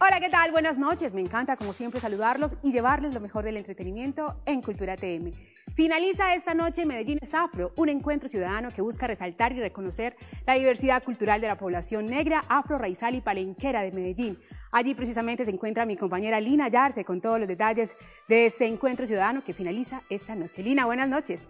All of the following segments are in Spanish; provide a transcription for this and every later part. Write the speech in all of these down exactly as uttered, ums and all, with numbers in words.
Hola, ¿qué tal? Buenas noches. Me encanta, como siempre, saludarlos y llevarles lo mejor del entretenimiento en Cultura T M. Finaliza esta noche Medellín es Afro, un encuentro ciudadano que busca resaltar y reconocer la diversidad cultural de la población negra, afro, raizal y palenquera de Medellín. Allí precisamente se encuentra mi compañera Lina Yarse con todos los detalles de este encuentro ciudadano que finaliza esta noche. Lina, buenas noches.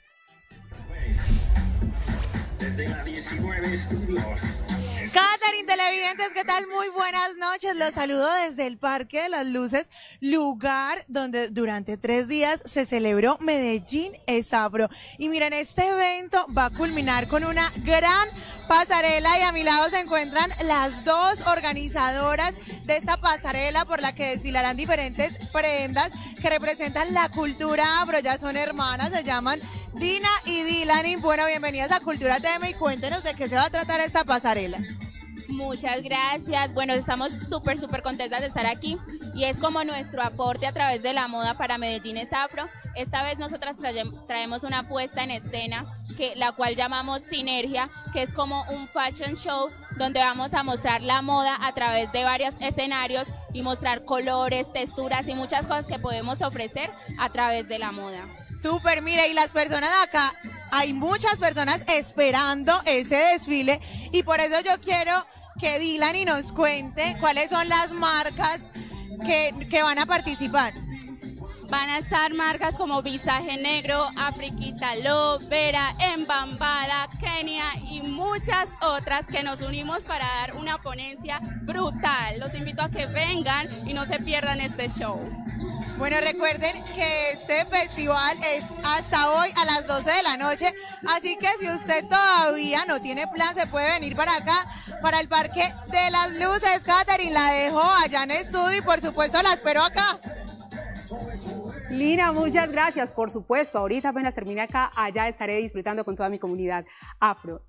Desde la diecinueve Estudios. Catherine, televidentes, ¿qué tal? Muy buenas noches. Los saludo desde el Parque de las Luces, lugar donde durante tres días se celebró Medellín es Afro. Y miren, este evento va a culminar con una gran pasarela y a mi lado se encuentran las dos organizadoras de esta pasarela por la que desfilarán diferentes prendas que representan la cultura afro. Ya son hermanas, se llaman Dina y Dylan. Bueno, bienvenidas a Cultura T M y cuéntenos de qué se va a tratar esta pasarela. Muchas gracias. Bueno, estamos súper, súper contentas de estar aquí y es como nuestro aporte a través de la moda para Medellín es Afro. Esta vez nosotras traemos una puesta en escena, que, la cual llamamos Sinergia, que es como un fashion show donde vamos a mostrar la moda a través de varios escenarios y mostrar colores, texturas y muchas cosas que podemos ofrecer a través de la moda. Súper, mire, y las personas de acá, hay muchas personas esperando ese desfile y por eso yo quiero que Dylan y nos cuente cuáles son las marcas que, que van a participar. Van a estar marcas como Visaje Negro, Afriquita Lo, Vera, Embambada, Kenia y muchas otras que nos unimos para dar una ponencia brutal. Los invito a que vengan y no se pierdan este show. Bueno, recuerden que este festival es hasta hoy a las doce de la noche, así que si usted todavía no tiene plan, se puede venir para acá, para el Parque de las Luces. Catherine, la dejo allá en estudio y por supuesto la espero acá. Lina, muchas gracias. Por supuesto, ahorita apenas termine acá, allá estaré disfrutando con toda mi comunidad afro.